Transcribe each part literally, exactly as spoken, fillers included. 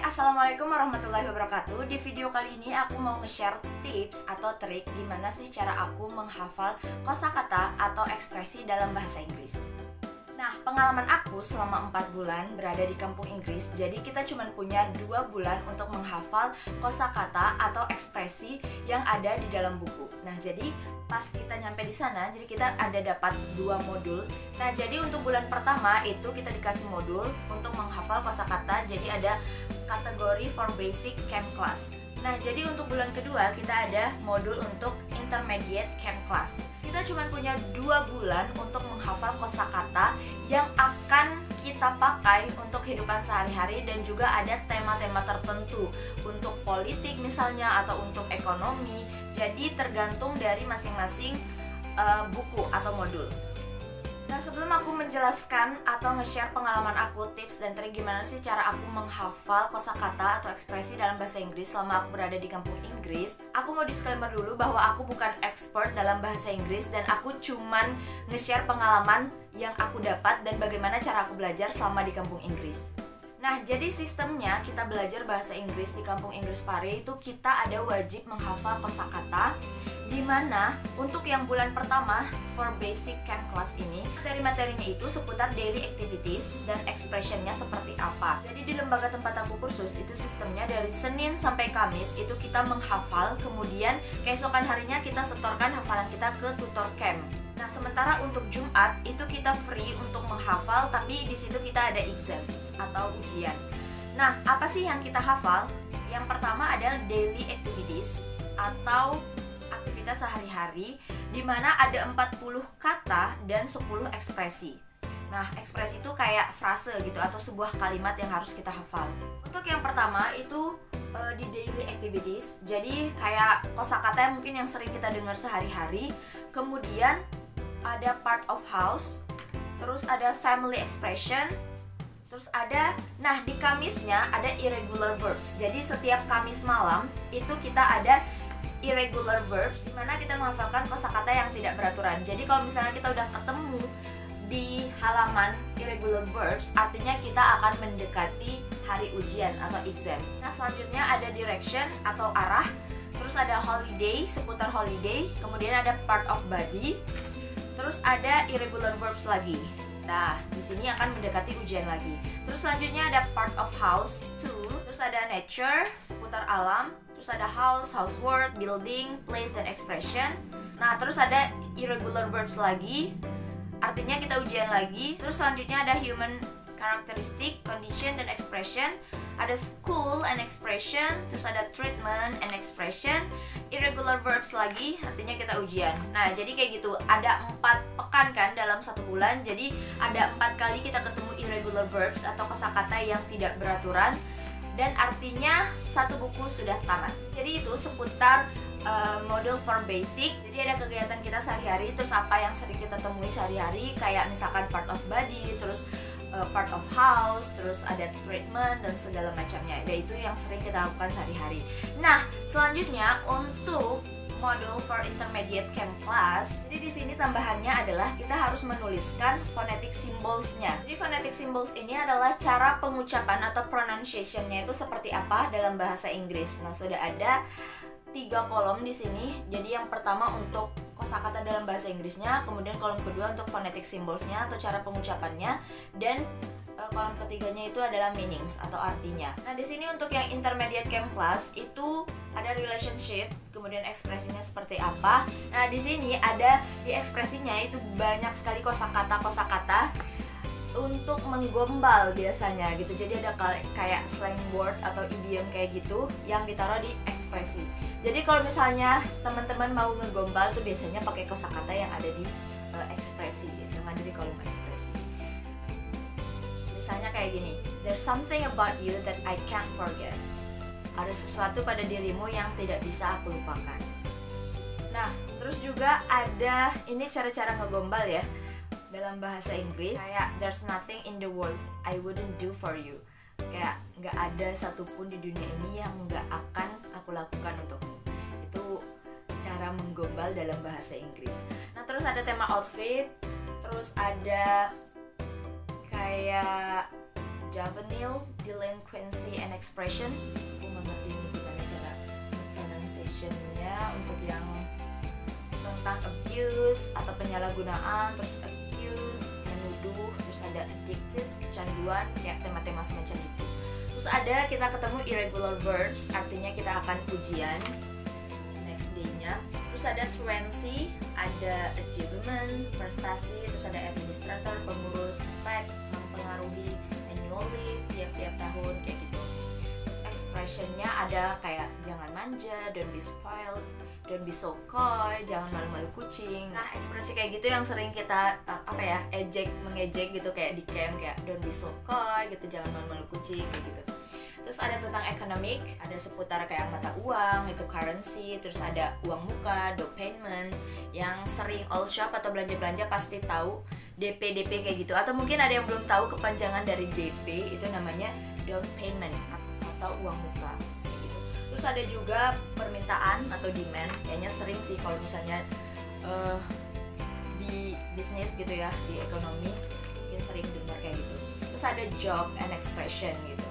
Assalamualaikum warahmatullahi wabarakatuh. Di video kali ini aku mau nge-share tips atau trik gimana sih cara aku menghafal kosakata atau ekspresi dalam bahasa Inggris. Nah, pengalaman aku selama empat bulan berada di kampung Inggris, jadi kita cuma punya dua bulan untuk menghafal kosakata atau ekspresi yang ada di dalam buku. Nah, jadi pas kita nyampe di sana, jadi kita ada dapat dua modul. Nah, jadi untuk bulan pertama itu kita dikasih modul untuk menghafal kosakata. Jadi ada kategori for basic camp class. Nah, jadi untuk bulan kedua kita ada modul untuk intermediate camp class. Kita cuma punya dua bulan untuk menghafal kosakata yang akan kita pakai untuk kehidupan sehari-hari, dan juga ada tema-tema tertentu untuk politik misalnya atau untuk ekonomi. Jadi tergantung dari masing-masing uh, buku atau modul. Nah, sebelum aku menjelaskan atau nge-share pengalaman aku, tips dan trik gimana sih cara aku menghafal kosakata atau ekspresi dalam bahasa Inggris selama aku berada di kampung Inggris, aku mau disclaimer dulu bahwa aku bukan expert dalam bahasa Inggris dan aku cuman nge-share pengalaman yang aku dapat dan bagaimana cara aku belajar selama di kampung Inggris. Nah, jadi sistemnya kita belajar bahasa Inggris di kampung Inggris Pare itu kita ada wajib menghafal kosakata, dimana untuk yang bulan pertama for basic camp class ini materi-materinya itu seputar daily activities dan expressionnya seperti apa. Jadi di lembaga tempat aku kursus itu sistemnya dari Senin sampai Kamis itu kita menghafal, kemudian keesokan harinya kita setorkan hafalan kita ke tutor camp. Nah, sementara untuk Jumat itu kita free untuk menghafal, tapi di situ kita ada exam atau ujian. Nah, apa sih yang kita hafal? Yang pertama adalah daily activities atau aktivitas sehari-hari, di mana ada empat puluh kata dan sepuluh ekspresi. Nah, ekspresi itu kayak frase gitu atau sebuah kalimat yang harus kita hafal. Untuk yang pertama itu uh, di daily activities, jadi kayak kosakata yang mungkin yang sering kita dengar sehari-hari. Kemudian ada part of house, terus ada family expression, terus ada, nah di Kamisnya ada irregular verbs. Jadi setiap Kamis malam itu kita ada irregular verbs, dimana kita menghafalkan kosakata yang tidak beraturan. Jadi kalau misalnya kita udah ketemu di halaman irregular verbs, artinya kita akan mendekati hari ujian atau exam. Nah, selanjutnya ada direction atau arah, terus ada holiday, seputar holiday, kemudian ada part of body, terus ada irregular verbs lagi. Nah, di sini akan mendekati ujian lagi. Terus selanjutnya ada part of house too, terus ada nature, seputar alam, terus ada house, housework, building, place, dan expression. Nah, terus ada irregular verbs lagi, artinya kita ujian lagi. Terus selanjutnya ada human characteristic, condition, dan expression. Ada school and expression, terus ada treatment and expression, irregular verbs lagi, artinya kita ujian. Nah, jadi kayak gitu, ada empat pekan kan dalam satu bulan. Jadi ada empat kali kita ketemu irregular verbs atau kosakata yang tidak beraturan, dan artinya satu buku sudah tamat. Jadi itu seputar uh, modul for basic. Jadi ada kegiatan kita sehari-hari, terus apa yang sering kita temui sehari-hari, kayak misalkan part of body, terus uh, part of house, terus ada treatment dan segala macamnya. Dan itu yang sering kita lakukan sehari-hari. Nah, selanjutnya untuk modul for intermediate camp class, jadi di sini tambahannya adalah kita harus menuliskan phonetic symbols-nya. Jadi phonetic symbols ini adalah cara pengucapan atau pronunciation-nya itu seperti apa dalam bahasa Inggris. Nah, sudah ada tiga kolom di sini. Jadi yang pertama untuk kosakata dalam bahasa Inggrisnya, kemudian kolom kedua untuk phonetic symbols-nya atau cara pengucapannya, dan kolom ketiganya itu adalah meanings atau artinya. Nah, di sini untuk yang intermediate camp class itu ada relationship, kemudian ekspresinya seperti apa. Nah, di sini ada di ekspresinya itu banyak sekali kosakata-kosakata untuk menggombal biasanya gitu. Jadi ada kayak slang word atau idiom kayak gitu yang ditaruh di ekspresi. Jadi kalau misalnya teman-teman mau ngegombal tuh biasanya pakai kosakata yang ada di uh, ekspresi, yang ada di kolom ekspresi. Misalnya kayak gini, there's something about you that I can't forget. Ada sesuatu pada dirimu yang tidak bisa aku lupakan. Nah, terus juga ada ini cara-cara ngegombal ya dalam bahasa Inggris, kayak there's nothing in the world I wouldn't do for you. Kayak nggak ada satupun di dunia ini yang nggak akan aku lakukan untukmu. Itu cara menggombal dalam bahasa Inggris. Nah, terus ada tema outfit, terus ada kayak juvenile delinquency and expression. Aku nggak ngerti ini gimana cara pronunciation-nya untuk yang tentang abuse atau penyalahgunaan, terus accuse, menuduh, terus ada addicted, kecanduan, kayak tema-tema semacam itu. Terus ada kita ketemu irregular verbs, artinya kita akan ujian next day-nya. Terus ada truancy, ada achievement, prestasi, terus ada administrator, pengurus, effect, mempengaruhi, annually, tiap-tiap tahun, kayak gitu. Terus expression-nya ada kayak jangan manja, don't be spoiled, don't be so coy, jangan malu-malu kucing. Nah, ekspresi kayak gitu yang sering kita uh, apa ya, ejek, mengejek gitu kayak di camp, kayak don't be so coy gitu, jangan malu-malu kucing kayak gitu. Terus ada tentang economic, ada seputar kayak mata uang, itu currency, terus ada uang muka, down payment, yang sering all shop atau belanja-belanja pasti tahu D P D P kayak gitu. Atau mungkin ada yang belum tahu kepanjangan dari D P, itu namanya down payment atau uang muka kayak gitu. Terus ada juga permintaan atau demand, kayaknya sering sih kalau misalnya uh, di bisnis gitu ya, di ekonomi mungkin sering dengar kayak gitu. Terus ada job and expression gitu,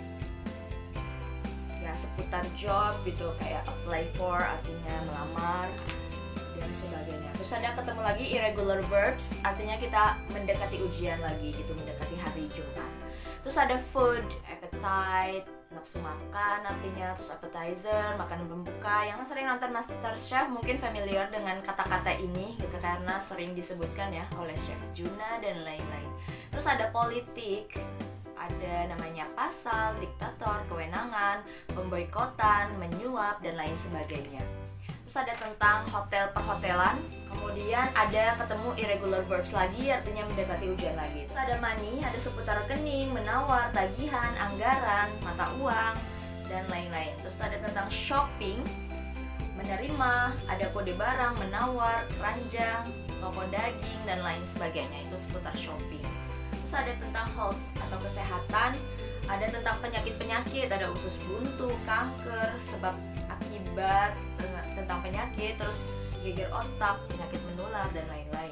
ya seputar job gitu, kayak apply for artinya melamar dan sebagainya. Terus ada ketemu lagi irregular verbs, artinya kita mendekati ujian lagi gitu, mendekati hari Jumat. Terus ada food, appetite, nafsu makan artinya, terus appetizer, makanan pembuka. Yang sering nonton MasterChef mungkin familiar dengan kata-kata ini gitu, karena sering disebutkan ya oleh Chef Juna dan lain-lain. Terus ada politik, ada namanya pasal, diktator, kewenangan, pemboikotan, menyuap, dan lain sebagainya. Terus ada tentang hotel perhotelan, kemudian ada ketemu irregular verbs lagi, artinya mendekati ujian lagi. Terus ada money, ada seputar rekening, menawar, tagihan, anggaran, mata uang, dan lain-lain. Terus ada tentang shopping, menerima, ada kode barang, menawar, keranjang, toko daging, dan lain sebagainya. Itu seputar shopping. Terus ada tentang health atau kesehatan, ada tentang penyakit-penyakit, ada usus buntu, kanker, sebab akibat, tentang penyakit, terus geger otak, penyakit menular, dan lain-lain.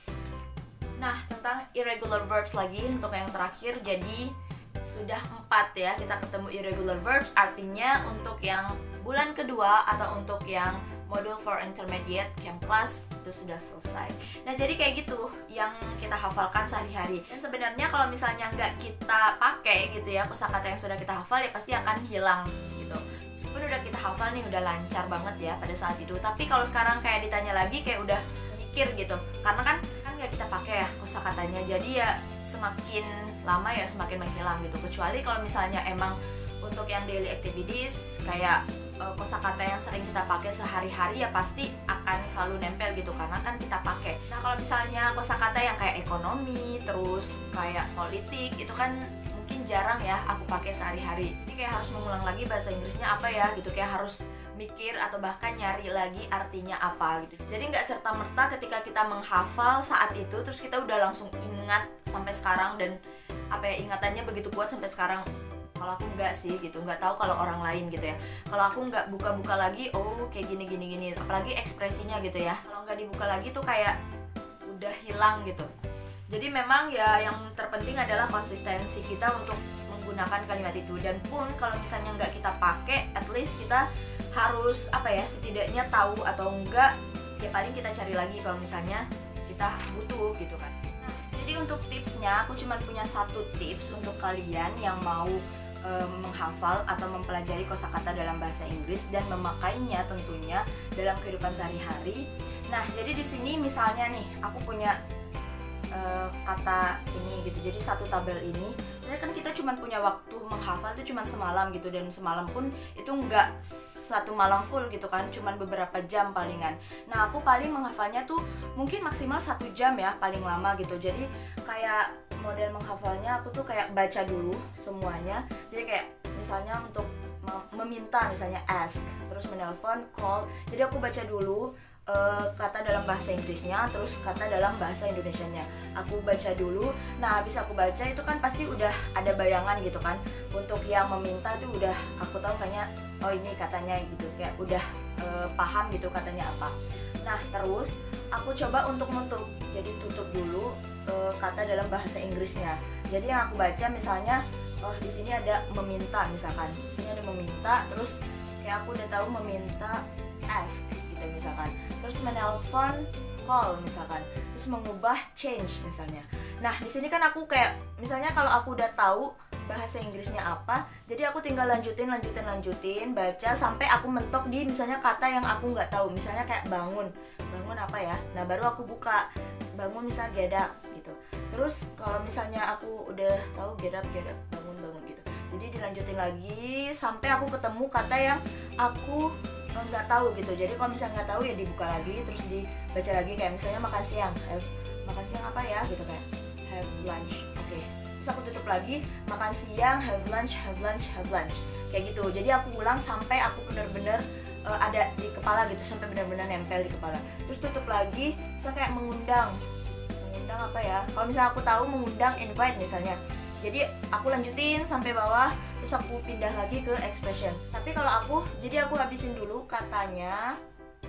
Nah, tentang irregular verbs lagi untuk yang terakhir, jadi sudah empat ya kita ketemu irregular verbs, artinya untuk yang bulan kedua atau untuk yang modul for intermediate camp class itu sudah selesai. Nah, jadi kayak gitu yang kita hafalkan sehari-hari. Dan sebenarnya kalau misalnya nggak kita pakai gitu ya kosakata yang sudah kita hafal, ya pasti akan hilang gitu. Meskipun udah kita hafal nih, udah lancar banget ya pada saat itu, tapi kalau sekarang kayak ditanya lagi kayak udah mikir gitu, karena kan kan nggak kita pakai ya kosakatanya, jadi ya semakin lama ya semakin menghilang gitu. Kecuali kalau misalnya emang untuk yang daily activities kayak uh, kosakata yang sering kita pakai sehari-hari, ya pasti akan selalu nempel gitu karena kan kita pakai. Nah, kalau misalnya kosakata yang kayak ekonomi, terus kayak politik, itu kan mungkin jarang ya aku pakai sehari-hari. Jadi kayak harus mengulang lagi bahasa Inggrisnya apa ya gitu, kayak harus mikir atau bahkan nyari lagi artinya apa gitu. Jadi nggak serta-merta ketika kita menghafal saat itu terus kita udah langsung ingat sampai sekarang, dan apa ya, ingatannya begitu kuat sampai sekarang. Kalau aku nggak sih gitu, nggak tahu kalau orang lain gitu ya. Kalau aku nggak buka-buka lagi, oh kayak gini gini gini, apalagi ekspresinya gitu ya. Kalau nggak dibuka lagi tuh kayak udah hilang gitu. Jadi memang ya yang terpenting adalah konsistensi kita untuk menggunakan kalimat itu. Dan pun kalau misalnya nggak kita pakai, at least kita harus apa ya, setidaknya tahu, atau enggak ya paling kita cari lagi kalau misalnya kita butuh gitu kan. Nah, jadi untuk tipsnya aku cuma punya satu tips untuk kalian yang mau e, menghafal atau mempelajari kosakata dalam bahasa Inggris dan memakainya tentunya dalam kehidupan sehari-hari. Nah, jadi di sini misalnya nih aku punya Uh, kata ini gitu, jadi satu tabel ini, jadi kan kita cuma punya waktu menghafal itu cuma semalam gitu, dan semalam pun itu nggak satu malam full gitu kan, cuma beberapa jam palingan. Nah, aku paling menghafalnya tuh mungkin maksimal satu jam ya paling lama gitu. Jadi kayak model menghafalnya aku tuh kayak baca dulu semuanya, jadi kayak misalnya untuk meminta misalnya ask, terus menelpon, call, jadi aku baca dulu Uh, kata dalam bahasa Inggrisnya, terus kata dalam bahasa Indonesianya aku baca dulu. Nah, habis aku baca itu kan pasti udah ada bayangan gitu kan. Untuk yang meminta tuh udah aku tahu kayaknya, oh ini katanya gitu, kayak udah uh, paham gitu katanya apa. Nah, terus aku coba untuk menutup, jadi tutup dulu uh, kata dalam bahasa Inggrisnya. Jadi yang aku baca misalnya, oh di sini ada meminta misalkan, di sini ada meminta, terus kayak aku udah tahu meminta ask gitu misalkan, terus menelpon call misalkan, terus mengubah change misalnya. Nah di sini kan aku kayak misalnya kalau aku udah tahu bahasa Inggrisnya apa, jadi aku tinggal lanjutin lanjutin lanjutin baca sampai aku mentok di misalnya kata yang aku nggak tahu, misalnya kayak bangun, bangun apa ya, nah baru aku buka bangun misalnya get up gitu. Terus kalau misalnya aku udah tahu get up get up bangun bangun gitu, jadi dilanjutin lagi sampai aku ketemu kata yang aku nggak tahu gitu. Jadi kalau misalnya nggak tahu ya dibuka lagi terus dibaca lagi, kayak misalnya makan siang, have, makan siang apa ya gitu, kayak have lunch, oke okay. Terus aku tutup lagi, makan siang, have lunch, have lunch, have lunch, kayak gitu. Jadi aku ulang sampai aku bener-bener uh, ada di kepala gitu, sampai bener-bener nempel di kepala. Terus tutup lagi, misalnya kayak mengundang, mengundang apa ya, kalau misalnya aku tahu mengundang invite misalnya, jadi aku lanjutin sampai bawah, terus aku pindah lagi ke expression. Tapi kalau aku, jadi aku habisin dulu katanya,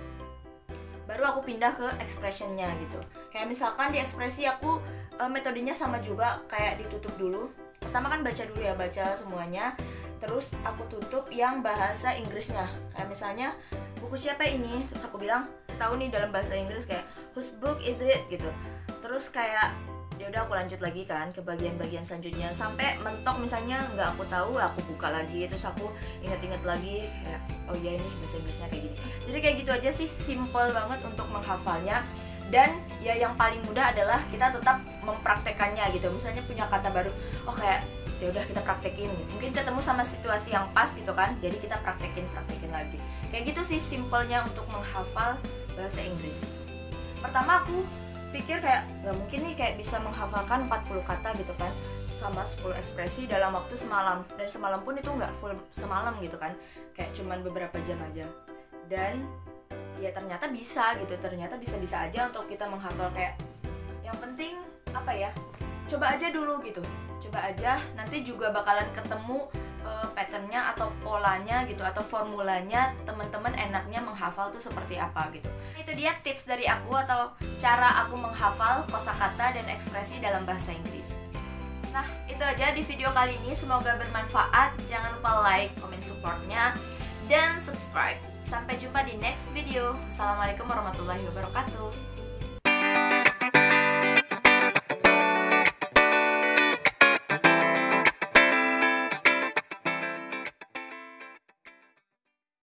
baru aku pindah ke expressionnya gitu. Kayak misalkan di ekspresi aku e, metodenya sama juga, kayak ditutup dulu. Pertama kan baca dulu ya, baca semuanya, terus aku tutup yang bahasa Inggrisnya. Kayak misalnya buku siapa ini, terus aku bilang tahu nih dalam bahasa Inggris kayak whose book is it gitu. Terus kayak ya udah aku lanjut lagi kan ke bagian-bagian selanjutnya sampai mentok misalnya nggak aku tahu, aku buka lagi terus aku inget-inget lagi kayak oh iya ini bahasa Inggrisnya kayak gini. Jadi kayak gitu aja sih, simple banget untuk menghafalnya. Dan ya yang paling mudah adalah kita tetap mempraktekannya gitu. Misalnya punya kata baru, oh kayak ya udah kita praktekin, mungkin ketemu sama situasi yang pas gitu kan, jadi kita praktekin praktekin lagi. Kayak gitu sih simpelnya untuk menghafal bahasa Inggris. Pertama aku pikir kayak nggak mungkin nih kayak bisa menghafalkan empat puluh kata gitu kan sama sepuluh ekspresi dalam waktu semalam, dan semalam pun itu nggak full semalam gitu kan, kayak cuman beberapa jam aja. Dan ya ternyata bisa gitu, ternyata bisa-bisa aja untuk kita menghafal. Kayak yang penting apa ya, coba aja dulu gitu, coba aja, nanti juga bakalan ketemu uh, patternnya atau polanya gitu, atau formulanya teman-teman enaknya menghafal tuh seperti apa gitu. Itu dia tips dari aku atau cara aku menghafal kosakata dan ekspresi dalam bahasa Inggris. Nah itu aja di video kali ini, semoga bermanfaat. Jangan lupa like, comment supportnya, dan subscribe. Sampai jumpa di next video. Assalamualaikum warahmatullahi wabarakatuh.